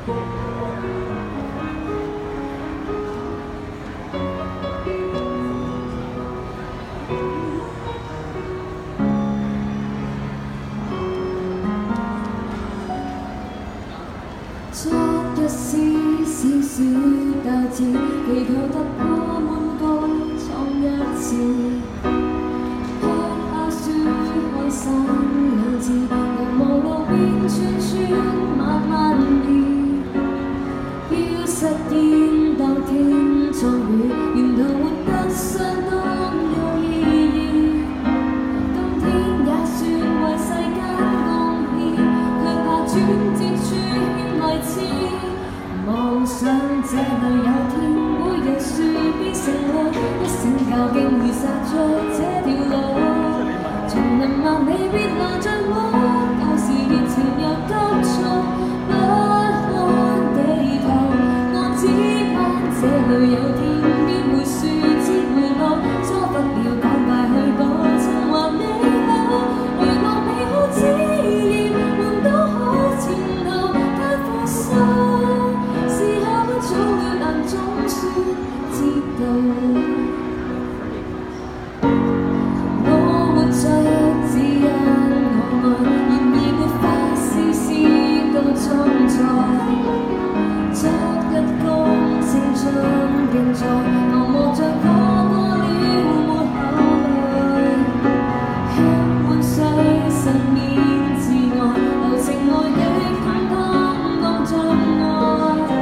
作一絲小小鬥志，祈求突破滿個創一次。喝下雪看散兩字，茫茫路邊串串慢慢移。要實現當天壯語，沿途活得相當有意義。今天也算為世間貢獻，卻怕轉折處。妄想這裏有天會由樹變成路，一聲教經已殺着這條路。叢林萬里別攔着我，舊時熱情又急促，不看地圖。我只盼這裏有天邊會樹枝回落，疏忽了趕快去補尋還未老。回望美好之夜，換到好前路，皆負心。早了，但總算知道，我活着只因我愛，然而沒法事事都裝載。昨日共成長競賽，茫望着我過了沒考慮，輕換水實面自愛，留情愛的簡單當障礙。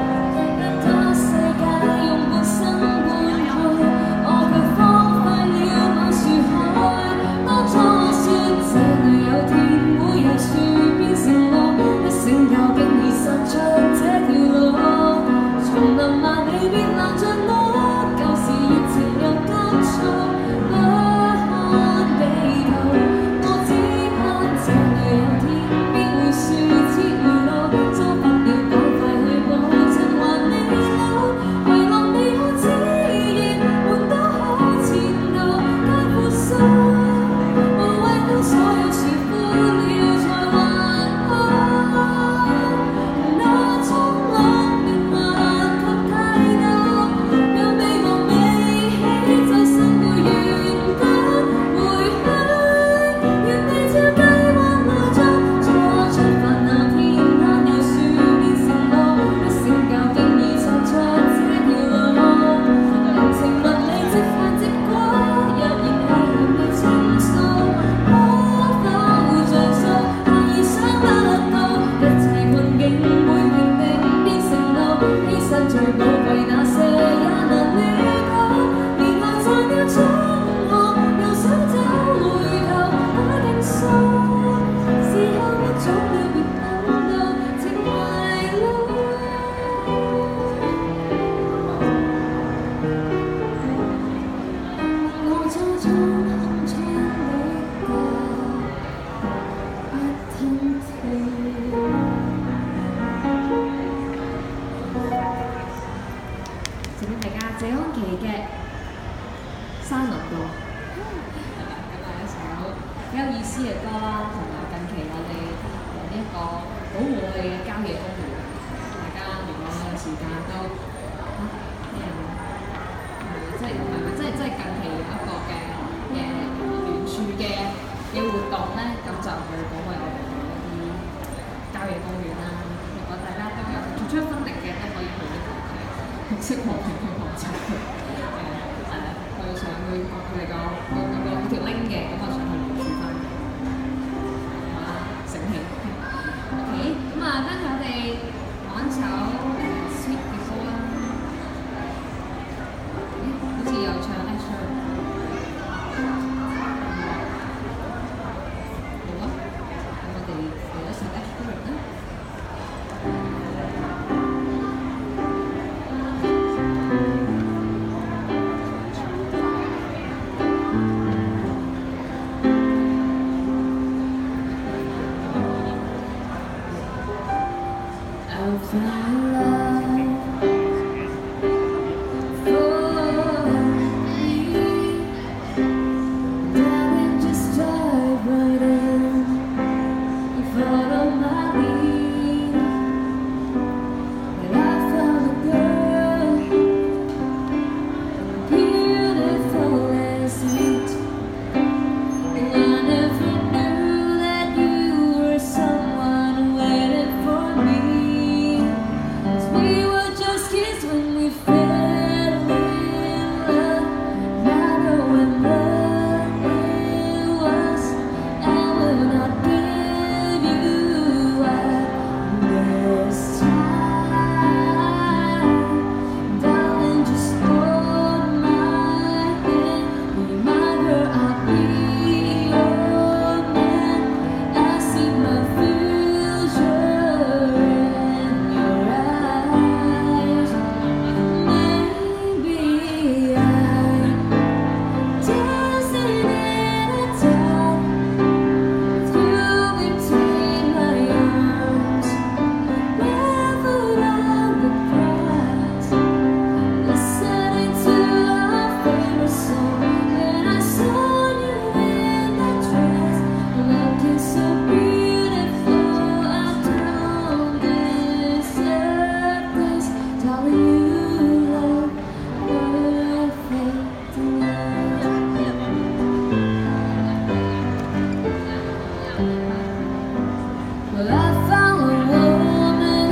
Well, I found a woman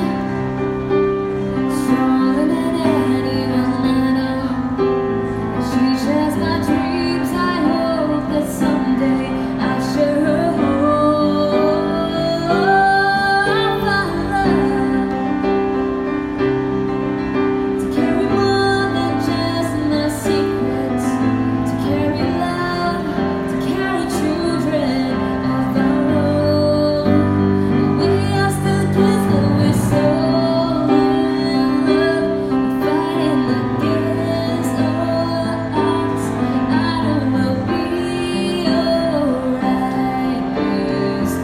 stronger than anyone I know. She shares my dreams. I hope that someday I'll share her home. I found love to carry more than just my secrets, to carry love, to carry children of our own. We are still kids, but we're so in love. We're fighting against all odds. I know we'll be alright this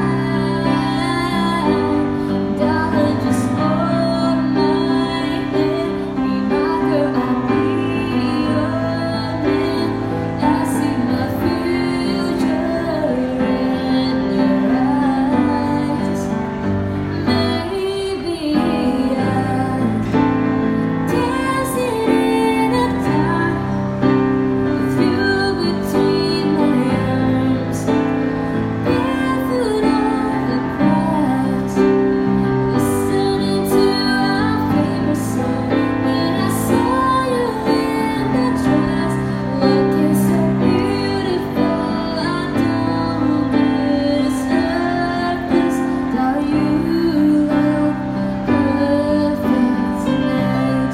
time. Darling, just hold my hand. Be my girl, I'll be your man. I see my future in your eyes. Maybe I'm dancing in the dark with you between my arms, barefoot on the grass, listening to our favorite song. When I saw you in that dress, looking so beautiful, I don't deserve this. Thought you look perfect tonight.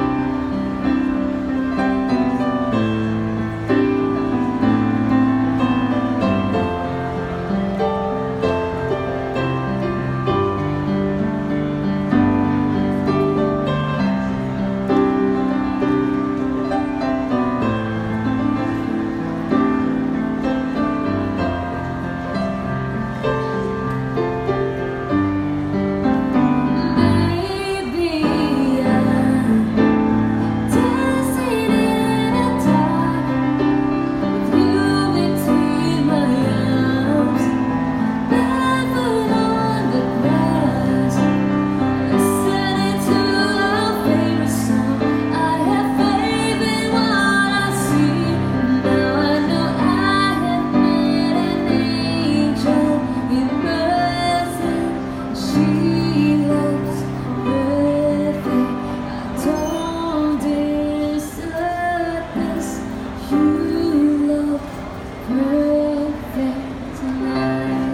Maybe I'm dancing in the dark with you between my arms, barefoot on the grass, listening to our favorite song. I have faith in what I see. Now I know I have met an angel in person. She looks perfect. I don't deserve this. You look perfect tonight.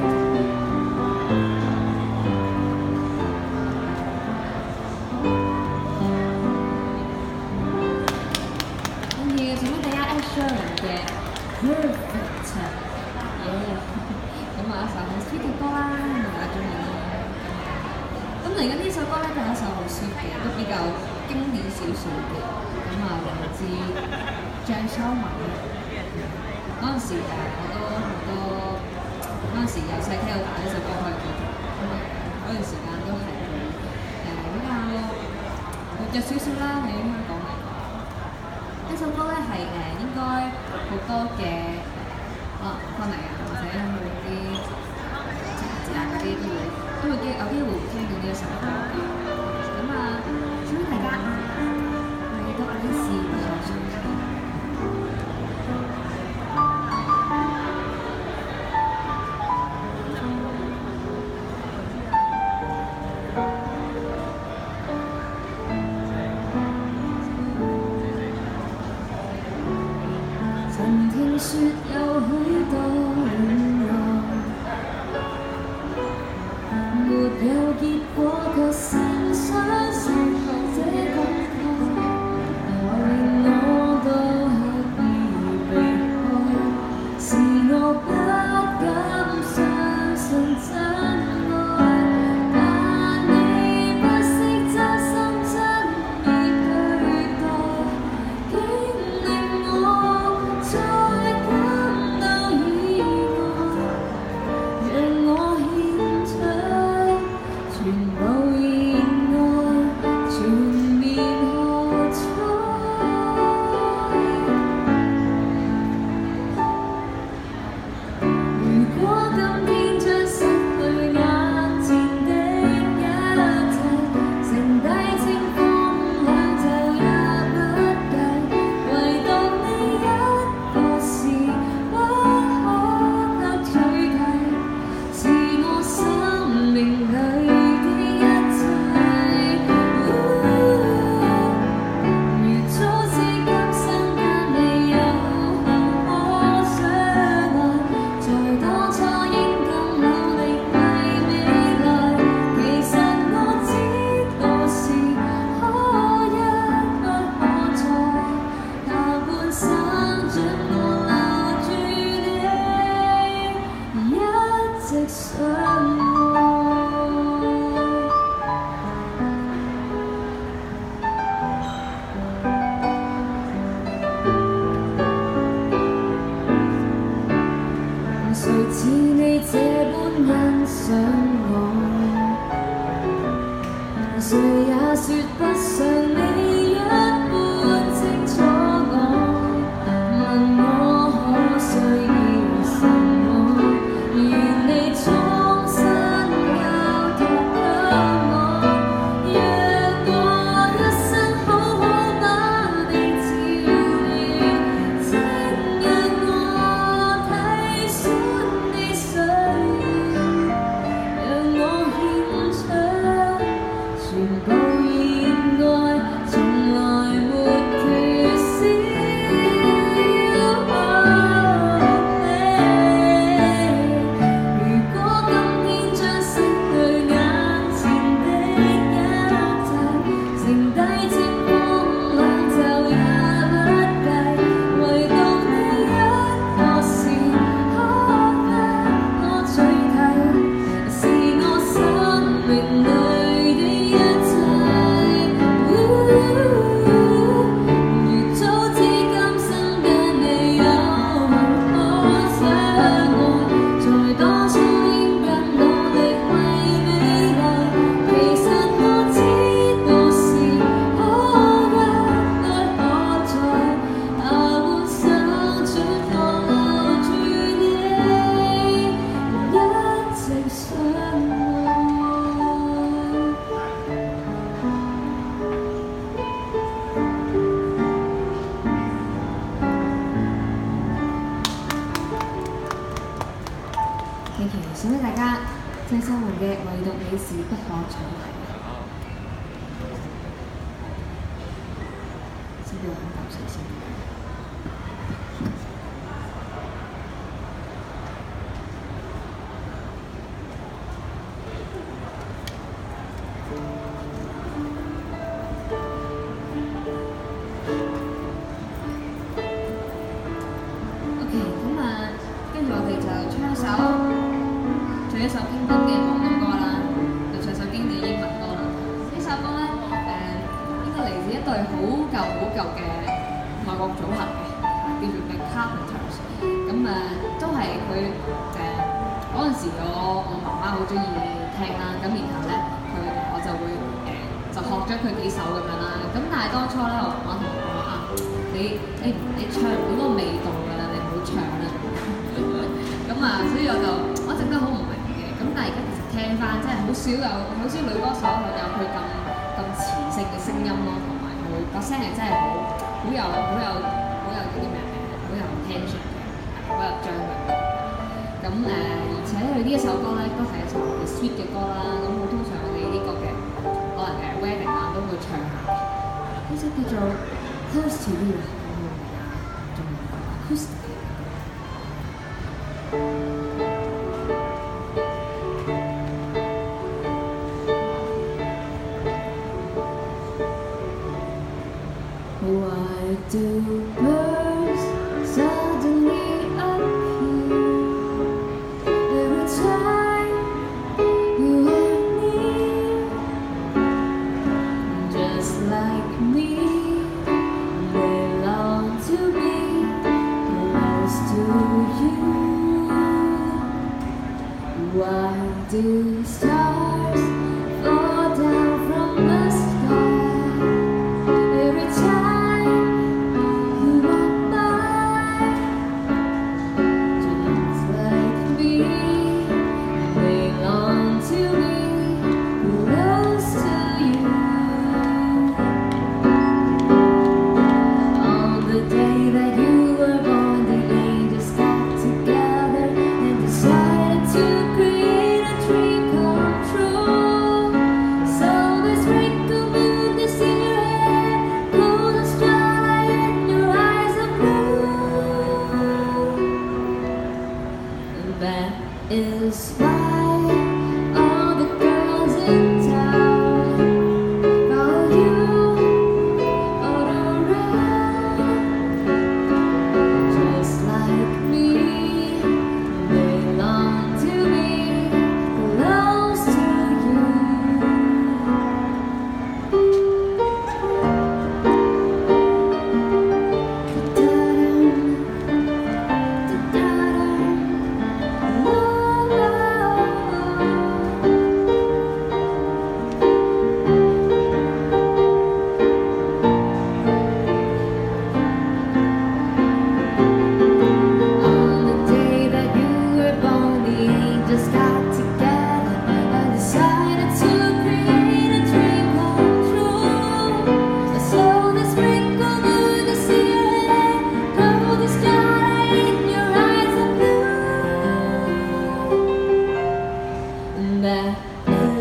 跟住請問大家 Ed Sheeran 嘅 Perfect 咁啊一首好 sweet 嘅歌啦，大家中意啦。咁嚟緊呢首歌咧就係一首好 sweet 嘅，都比較經典少少嘅。咁啊嚟自鄭秀文嗰陣時我都好多嗰陣時由細聽到大呢首歌可以記住，因為嗰段時間都係佢比較活躍少少啦喺香港嚟講。呢首歌咧係應該好多嘅翻嚟啊，或者去啲情人節啊嗰啲都會有機會聽到呢一首歌嘅。咁啊，希望大家嚟到呢時候收聽。曾聽說有許多戀愛沒有結果，卻先相信這感覺，來令我都刻意避開，是我不敢相信真愛，但你不識真心真意對待，竟令我再感到意外，讓我獻出全部熱愛，全面喝彩。 我，誰也說不上你一般清楚我，問我可需要什麼，願你衷心交託給我，讓我一生好好把你照料，請讓我體恤你需要，讓我獻出全部熱愛，從來沒缺少。如果今天將失去眼前的一切，剩低清風冷驟也不計，唯獨你一個是可得我最提，是我生命裏的一切。如早知今生跟你有可相愛，在當初應更努力為未來。其實我知道是可一可再，下半生盡放留住你，一直相愛。Thank you，送俾大家鄭秀文嘅《唯獨你是不可取替》。先俾我飲啖水先。OK，咁啊，跟住我哋就唱一首經典嘅廣東歌啦，就唱首經典英文歌啦。呢首歌咧，應該嚟自一隊好舊嘅外國組合嘅，叫做 The Carpenters。咁都係佢嗰陣時我媽媽好中意聽啦，咁然後咧我就會就學咗佢幾首咁樣啦。咁但係當初咧，我媽媽同我講啊，你唱唔到嗰個味道㗎啦，你唔好唱啦。咁所以我一直都好唔明嘅。咁但係而家其實聽翻，真係好少女歌手有佢咁磁性嘅聲音咯，同埋佢把聲係真係好有啲咩好有 tension 嘅，好有張力。咁而且佢呢一首歌咧，都係一首嘅 sweet 嘅歌啦。咁通常我哋呢個嘅可能wedding 啊都會唱下嘅。呢首叫做 Close to You 啊，咁我哋仲有個 acoustic。Why do birds suddenly appear every time you are near? Just like me, they long to be the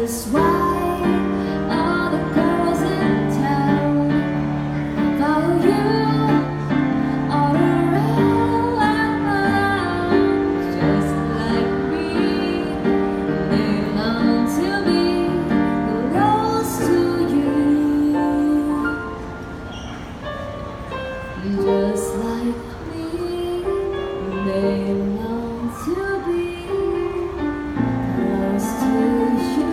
That's why all the girls in town follow you all around, just like me. They long to be close to you, just like me. They long to be close to you。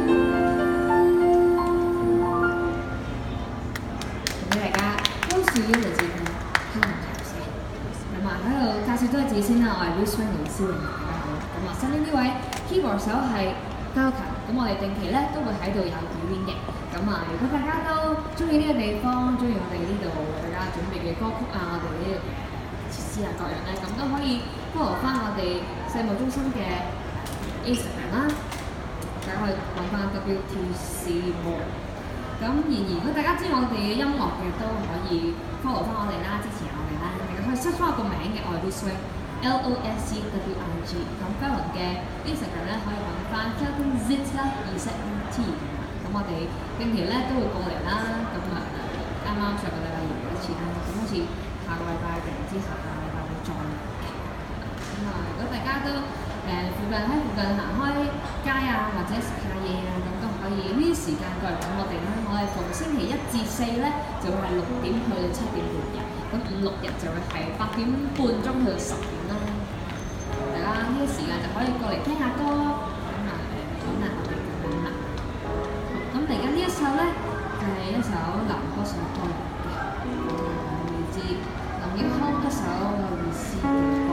咁大家都少咗嚟自佢溝通頭先，咁啊喺度介紹多自己先啦。我係 Louis 老師，大家好。咁啊，身邊呢位 keyboard 手係交勤，咁我哋定期咧都會喺度有表演嘅。咁啊，如果大家都中意呢個地方，中意我哋呢度為大家準備嘅歌曲啊，我哋呢個設施啊各樣咧，咁都可以 follow 翻我哋世貿中心嘅 Instagram 啦，大家可以揾翻 WTC Mall。咁然而，如果大家知我哋嘅音樂嘅，都可以 follow 翻我哋啦，支持下我哋啦。大家可以 search 翻我個名嘅，我係 Louis LOSCWIG。咁 Felon 嘅 Instagram 咧可以揾翻 Felon Zit 啦，ZT。咁我哋定期咧都會過嚟啦。咁啊，啱啱上個禮拜完一次啦，咁好似下個禮拜定唔知下個禮拜會再嚟嘅。咁啊，如果大家都附近行開街啊，或者食下嘢啊，咁都可以呢啲時間過嚟揾我哋啦。我哋逢星期1至4咧就會係6點去到7點半嘅，咁5、6日就會係8點半鐘去到10點啦。大家呢啲時間就可以過嚟聽下歌，咁啊講下我哋咁樣啦。咁嚟緊呢一首咧就係一首男歌手歌嚟嘅，嚟自林奕匡一首有意思嘅歌。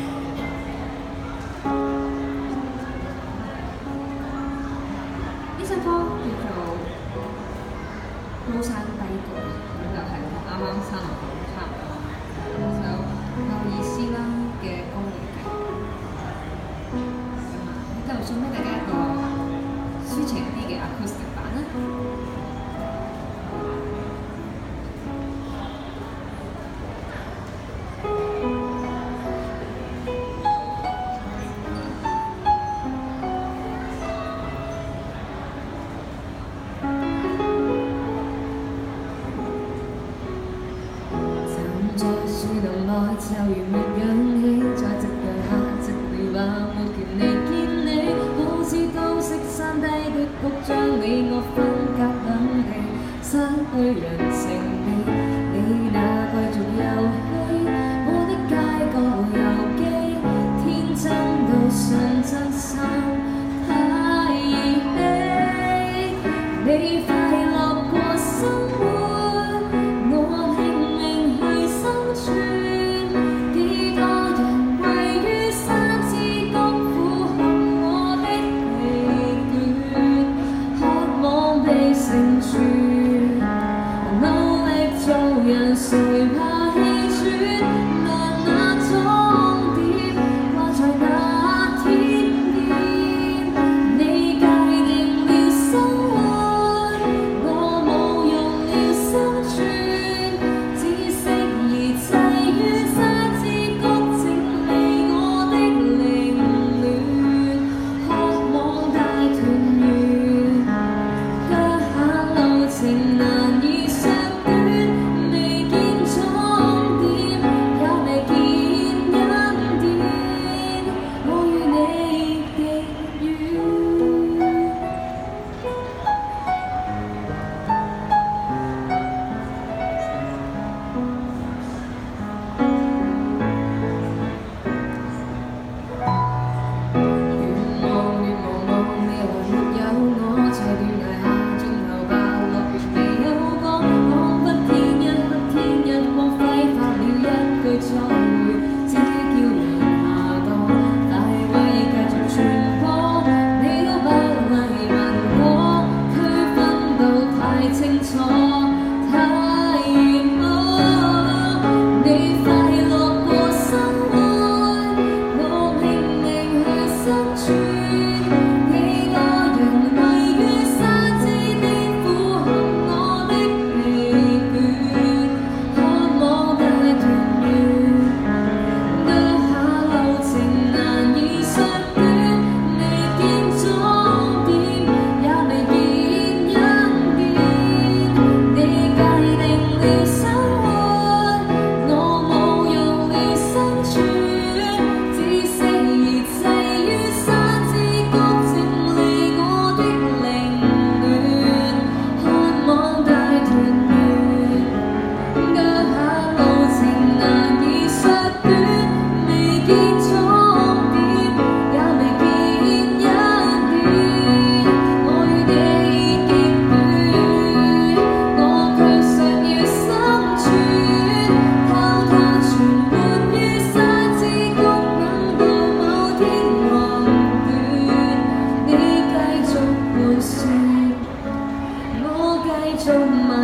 呢首歌叫做《高山低谷》，咁就係我啱啱生落嚟差唔多一首有意思啦嘅歌嚟嘅。咁啊，呢度送俾大家一個抒情啲嘅 acoustic 版啦。在樹洞內就如沒氧氣，在夕陽下寂寥吧，沒權利見你，好似都識山低的谷，將你我分隔兩地，失去人情味。你那貴族遊戲，我的街角遊記，天真到信真心太兒戲，你快樂過生活。人誰怕氣喘？但那終點掛在那天邊。你界定了生活，我冇用了生存，只適宜棲於沙之谷，整理我的凌亂，渴望大團圓，腳下路程難以削。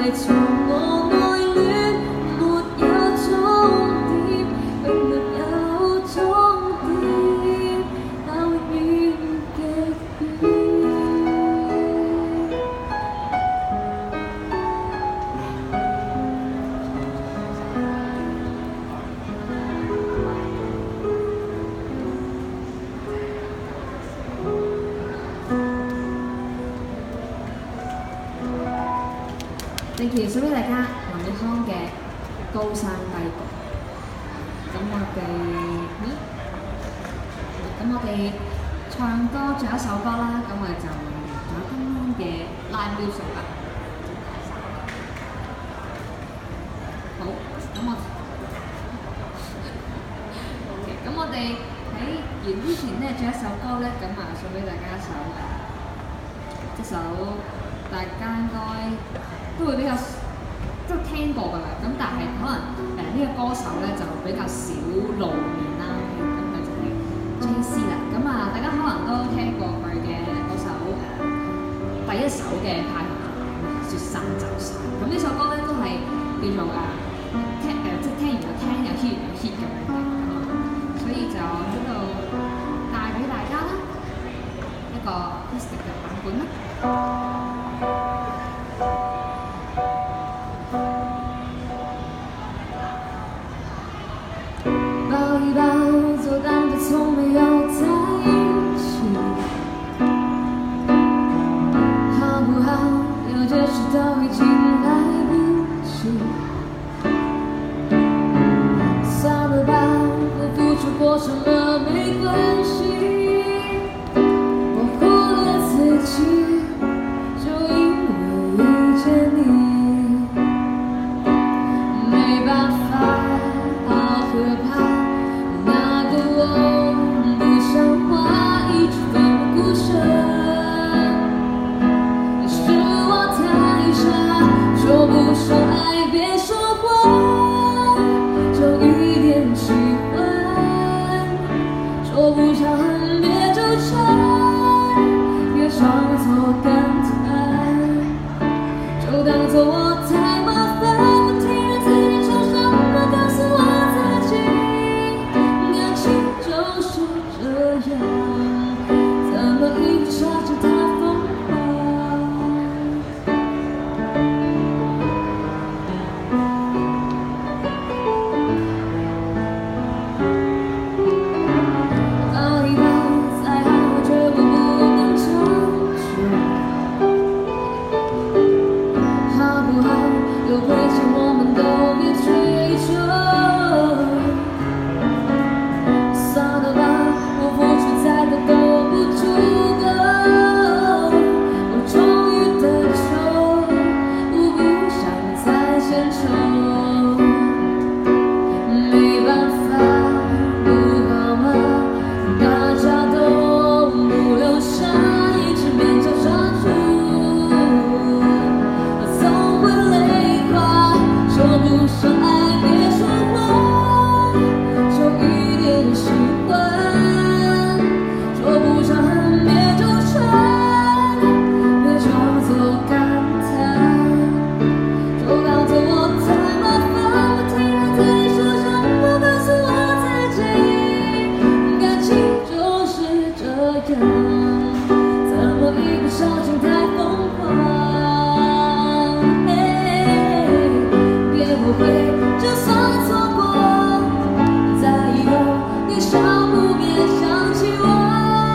為從我愛戀沒有終點，永沒有終點，那永遠極遠。Thank you， 送俾大家林奕匡嘅《高山低谷》。咁我哋唱歌仲有一首歌啦，咁我哋就仲有今晚嘅 live music 啦。好，咁我哋喺完之前咧，仲有一首歌咧，咁啊送俾大家一首大家應該都會比較都聽過㗎啦，咁但係可能呢個歌手咧就比較少露面啦，咁佢就係 JC 啦。咁啊，大家可能都聽過佢嘅嗰首第一首嘅派行《説散就散》。咁呢首歌咧都係叫做即係聽完就聽，有 hit 完有 hit 咁樣嘅，所以就喺度帶俾大家啦一個 acoustic 嘅版本啦。抱一抱，就当作从没有在一起，好不好？有些事都已经来不及。算了吧，我付出过什么没关系，我忽略自己，就因为遇见你，没办法，好可怕。我不像话，一直奋不顾身，也是我太傻，说不上爱别说谎，就一点喜欢，说不上恨别纠缠，别装作感叹，就当作我太麻烦，不停让自己受伤，不告诉我自己。就是这样，怎么一不小心太疯狂？抱一抱再好，却我不能长久，好不好？有亏欠我们都别追究。再多都不足够，我终于得救，我不想再献丑，没办法，不好吗？大家都不留下，一直勉强抓住，我总会累垮，说不上爱别说谎，就一点喜欢。说不上恨别纠缠，别装作感叹，就当作我太麻烦，不停让自己受伤，不告诉我自己，感情就是这样，怎么一不小心太疯狂？别后悔，就算错过，在以后你少不别想起我。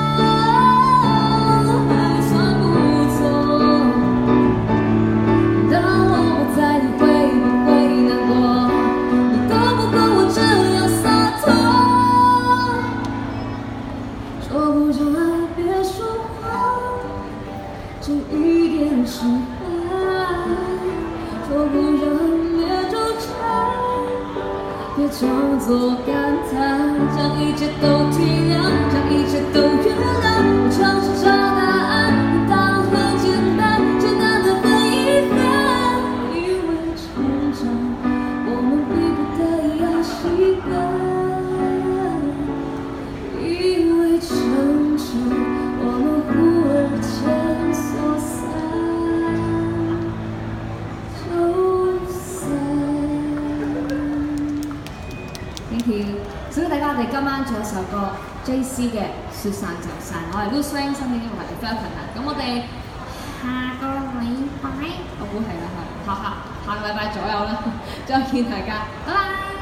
就一点喜欢，说不上别纠缠，别装作感叹，将一切都体谅，将一切都原谅，我尝试找答案，答案很简单，简单的很遗憾，因为成长，我们逼不得已要习惯，因为成长，我们忽而间。 哋今晚仲有首歌 JC 嘅説散就散，我係 Luce Wang，身邊呢個係 Falcon 啊。咁我哋下個禮拜，我估係啦，下個禮拜左右啦，再見大家，拜拜。